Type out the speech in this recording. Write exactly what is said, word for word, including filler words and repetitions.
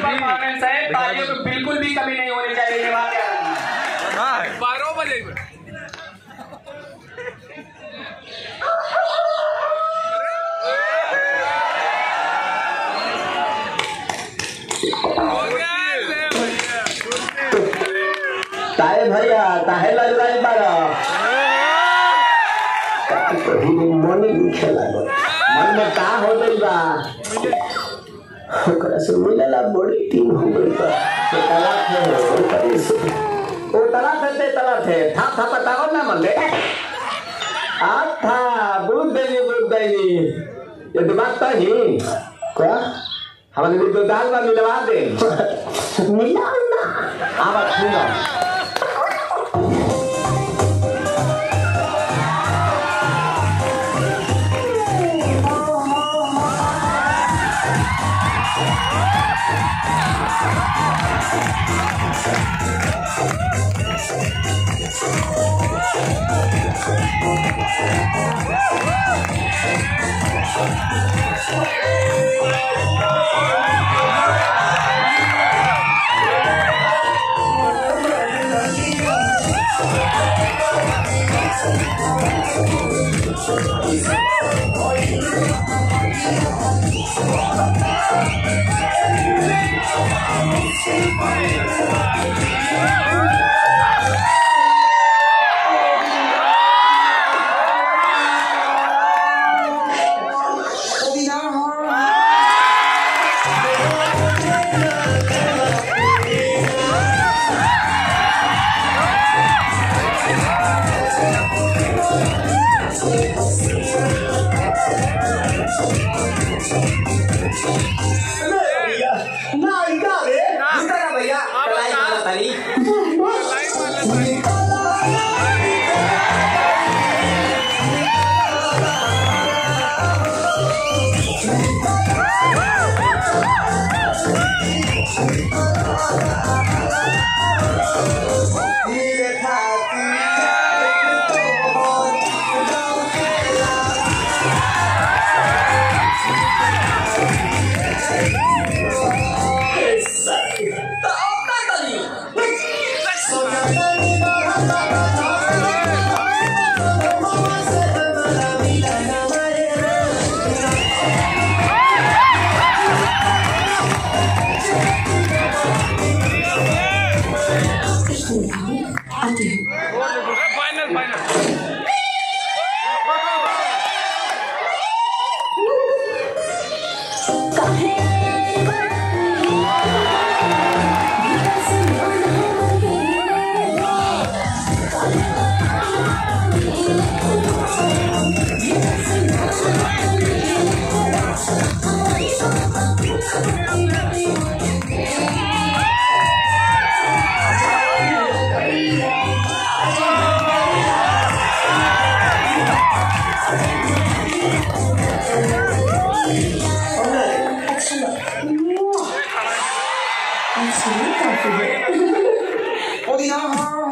Performance है, तालियों में बिल्कुल भी कमी नहीं होनी चाहिए। ये बात याद रखना। बारह बजे ताए भैया ताहे लग रही बारा कहीं मन नहीं खेला मन में का हो गई बा ओकरा से मिलला बड़ी टीम हो गई बा तो तलाक है ओकरे से ओ तलाक है तलाक है था था बताओ ना मन ले आ था बुद्ध देवी बुद्ध देवी ये दिमाग तो ही क्या हमारे लिए तो दाल में मिलवा दे मिला ना आवाज सुनो Oh,